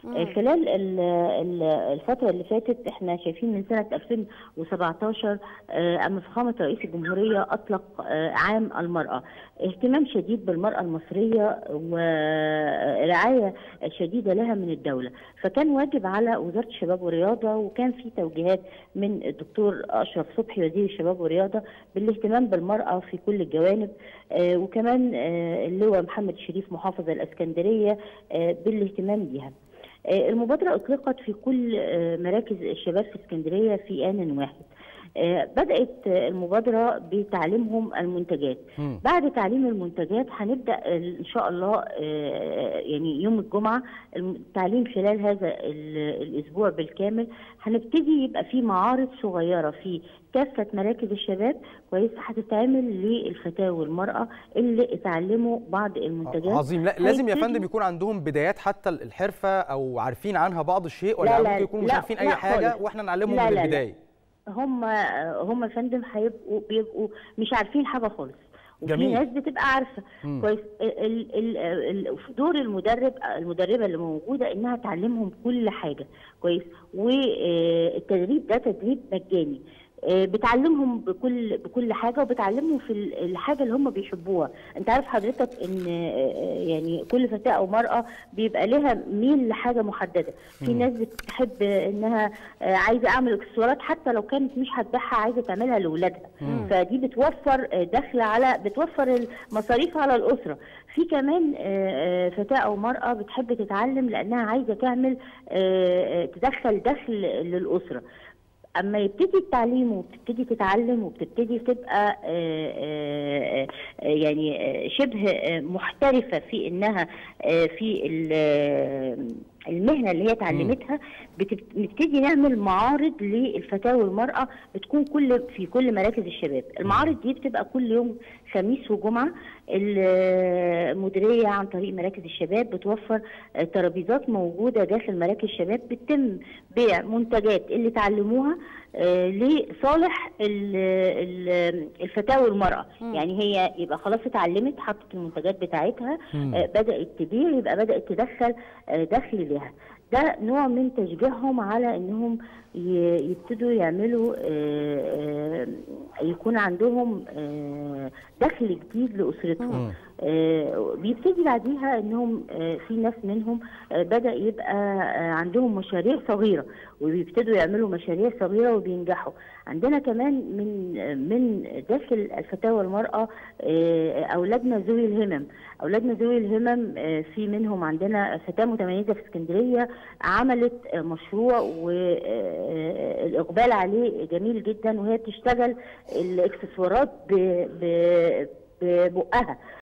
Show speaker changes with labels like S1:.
S1: خلال الفترة اللي فاتت احنا شايفين من سنة 2017 أما فخامة رئيس الجمهورية أطلق عام المرأة، اهتمام شديد بالمرأة المصرية ورعاية شديدة لها من الدولة، فكان واجب على وزارة الشباب والرياضة، وكان في توجيهات من الدكتور أشرف صبحي وزير الشباب والرياضة بالاهتمام بالمرأة في كل الجوانب، وكمان اللواء محمد شريف محافظ الإسكندرية بالاهتمام بها. المبادرة أطلقت في كل مراكز الشباب في اسكندرية في آن واحد. بدأت المبادرة بتعليمهم المنتجات. بعد تعليم المنتجات هنبدأ إن شاء الله يعني يوم الجمعة التعليم خلال هذا الأسبوع بالكامل. هنبتدي يبقى في معارض صغيرة في كافة مراكز الشباب كويس، هتتعمل للفتاة والمرأة اللي اتعلموا بعض المنتجات.
S2: عظيم. لا لازم يا فندم يكون عندهم بدايات حتى الحرفة أو عارفين عنها بعض الشيء، ولا ممكن يكونوا مش عارفين أي حاجة واحنا نعلمهم من البداية؟
S1: هم فندم بيبقوا مش عارفين حاجه خالص، وفي
S2: جميل.
S1: ناس بتبقى عارفه كويس. دور المدربه اللي موجوده انها تعلمهم كل حاجه كويس، والتدريب ده تدريب مجاني، بتعلمهم بكل حاجه، وبتعلمهم في الحاجه اللي هم بيحبوها. انت عارف حضرتك ان يعني كل فتاه او مراه بيبقى لها ميل لحاجه محدده. في ناس بتحب انها عايزه اعمل اكسسوارات حتى لو كانت مش هتبيعها، عايزه تعملها لاولادها، فدي بتوفر دخل بتوفر المصاريف على الاسره. في كمان فتاه او مراه بتحب تتعلم لانها عايزه تعمل تدخل دخل للاسره. اما يبتدي التعليم وبتبتدي تتعلم وبتبتدي تبقى يعني شبه محترفه في انها في المهنه اللي هي اتعلمتها، بنبتدي نعمل معارض للفتاه والمراه بتكون في كل مراكز الشباب. المعارض دي بتبقى كل يوم خميس وجمعه. المديريه عن طريق مراكز الشباب بتوفر ترابيزات موجوده داخل مراكز الشباب، بتتم بيع منتجات اللي اتعلموها لصالح الفتاه والمراه. يعني هي يبقى خلاص اتعلمت، حطت المنتجات بتاعتها، بدات تبيع، يبقى بدات تدخل دخل لها. ده نوع من تشجيعهم على انهم يبتدوا يعملوا يكون عندهم دخل جديد لاسرتهم. بيبتدي بعديها انهم في ناس منهم بدأ يبقى عندهم مشاريع صغيرة، وبيبتدوا يعملوا مشاريع صغيرة وبينجحوا. عندنا كمان من داخل الفتاة والمرأة أولادنا ذوي الهمم. أولادنا ذوي الهمم في منهم عندنا فتاة متميزة في اسكندرية عملت مشروع والإقبال عليه جميل جدا، وهي بتشتغل الإكسسوارات ببقها.